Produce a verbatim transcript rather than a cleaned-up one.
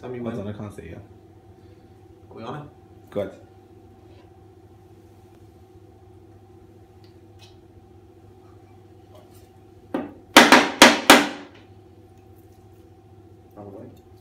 Tell me Hold when. on, I can't see you. Are we on it? Good. Probably.